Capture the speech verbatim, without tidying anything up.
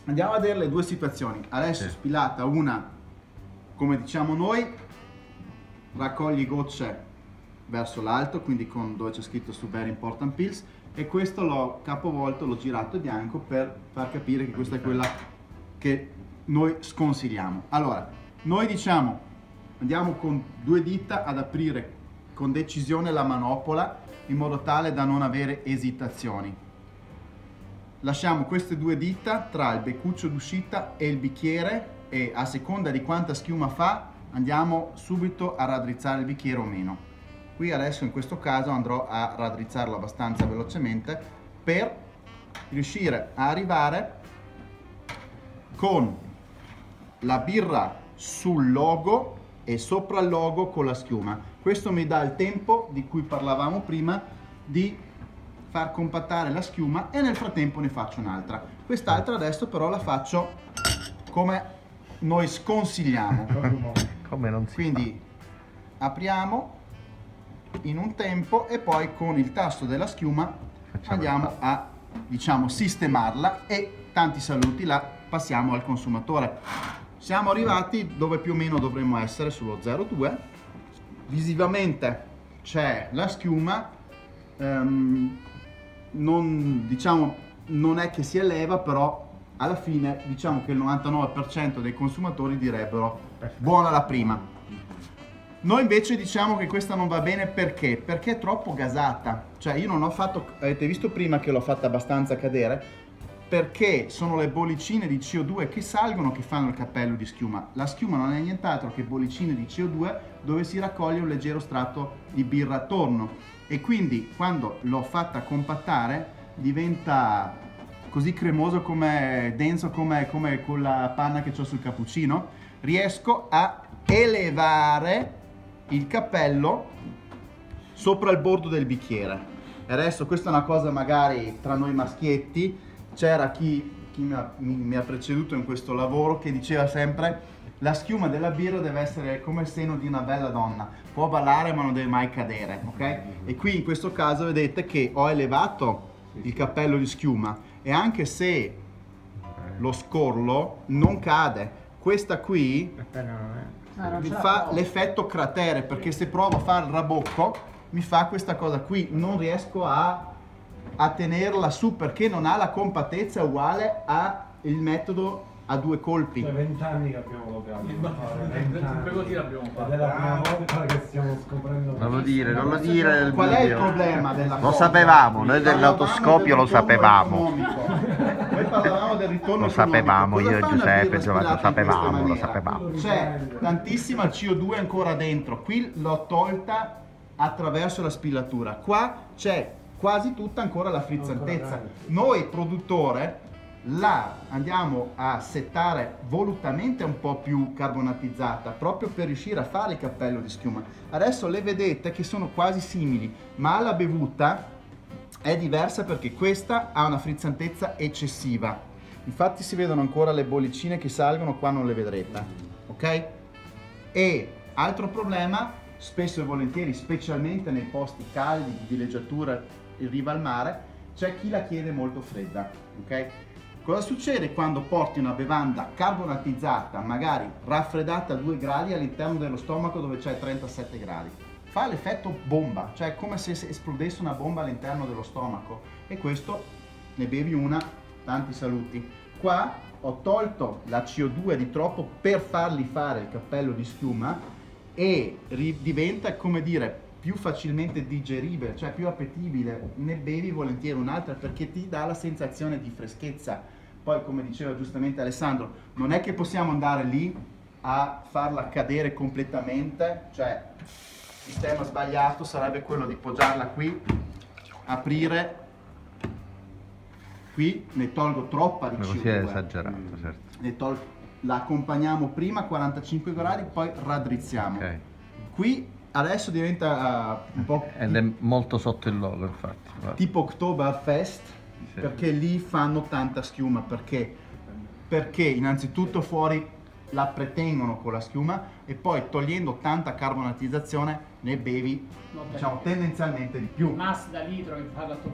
Andiamo a vedere le due situazioni. Adesso Sì. spilata una, come diciamo noi, raccogli gocce verso l'alto, quindi con dove c'è scritto su Very Important Pills, e questo l'ho capovolto, l'ho girato bianco per far capire che questa è quella che noi sconsigliamo. Allora, noi diciamo, andiamo con due dita ad aprire con decisione la manopola in modo tale da non avere esitazioni. Lasciamo queste due dita tra il beccuccio d'uscita e il bicchiere e a seconda di quanta schiuma fa andiamo subito a raddrizzare il bicchiere o meno. Qui adesso in questo caso andrò a raddrizzarlo abbastanza velocemente per riuscire a arrivare con la birra sul logo e sopra il logo con la schiuma. Questo mi dà il tempo di cui parlavamo prima di far compattare la schiuma e nel frattempo ne faccio un'altra. Quest'altra adesso però la faccio come noi sconsigliamo. Come non si Quindi apriamo in un tempo e poi con il tasto della schiuma Facciamo andiamo a, diciamo, sistemarla e tanti saluti, la passiamo al consumatore. Siamo arrivati dove più o meno dovremmo essere, sullo zero virgola due. Visivamente c'è la schiuma, ehm, non, diciamo, non è che si eleva, però alla fine diciamo che il novantanove per cento dei consumatori direbbero buona la prima. Noi invece diciamo che questa non va bene perché? Perché è troppo gasata. Cioè io non ho fatto, avete visto prima che l'ho fatta abbastanza cadere, perché sono le bollicine di C O due che salgono che fanno il cappello di schiuma. La schiuma non è nient'altro che bollicine di C O due dove si raccoglie un leggero strato di birra attorno, e quindi quando l'ho fatta compattare diventa così cremoso, come denso come, come con la panna che ho sul cappuccino. Riesco a elevare il cappello sopra il bordo del bicchiere. E adesso questa è una cosa magari tra noi maschietti. C'era chi, chi mi, ha, mi, mi ha preceduto in questo lavoro che diceva sempre: la schiuma della birra deve essere come il seno di una bella donna, può ballare ma non deve mai cadere, ok? E qui in questo caso vedete che ho elevato il cappello di schiuma e anche se lo scorlo non cade. Questa qui mi fa l'effetto cratere, perché se provo a fare il rabocco mi fa questa cosa qui, non riesco a a tenerla su perché non ha la compattezza uguale al metodo a due colpi. Cioè vent'anni che abbiamo lavorato. Sempre così l'abbiamo fatto. Ed è la prima volta che stiamo scoprendo. Non lo dire, non lo dire. Qual è il problema della Lo cosa? sapevamo, noi Parlavamo dell'autoscopio del lo ritorno sapevamo. economico. Noi parlavamo del ritorno Lo economico. sapevamo, Cosa io e fa una Giuseppe, birra Giovanni, lo spilata in questa sapevamo, lo maniera? sapevamo. C'è tantissima C O due ancora dentro. Qui l'ho tolta attraverso la spilatura. Qua c'è quasi tutta ancora la frizzantezza. Noi produttore la andiamo a settare volutamente un po' più carbonatizzata proprio per riuscire a fare il cappello di schiuma. Adesso le vedete che sono quasi simili, ma la bevuta è diversa perché questa ha una frizzantezza eccessiva. Infatti si vedono ancora le bollicine che salgono, qua non le vedrete, ok? E altro problema, spesso e volentieri, specialmente nei posti caldi di villeggiatura in riva al mare, c'è chi la chiede molto fredda, ok? Cosa succede quando porti una bevanda carbonatizzata, magari raffreddata a due gradi all'interno dello stomaco dove c'è trentasette gradi? Fa l'effetto bomba, cioè è come se esplodesse una bomba all'interno dello stomaco, e questo ne bevi una, tanti saluti. Qua ho tolto la C O due di troppo per fargli fare il cappello di schiuma e diventa, come dire, più facilmente digeribile, cioè più appetibile, ne bevi volentieri un'altra perché ti dà la sensazione di freschezza. Poi, come diceva giustamente Alessandro, non è che possiamo andare lì a farla cadere completamente, cioè il sistema sbagliato sarebbe quello di poggiarla qui, aprire, qui ne tolgo troppa di C O due. Così è esagerato, certo. Ne tol- la accompagniamo prima a quarantacinque gradi, poi raddrizziamo. Ok. Qui adesso diventa uh, un po' Ed è molto sotto il logo, infatti. Guarda. tipo Oktoberfest, Sì. perché lì fanno tanta schiuma, perché perché innanzitutto fuori la pretengono con la schiuma e poi togliendo tanta carbonatizzazione ne bevi, diciamo, tendenzialmente di più. Mass da litro che fa la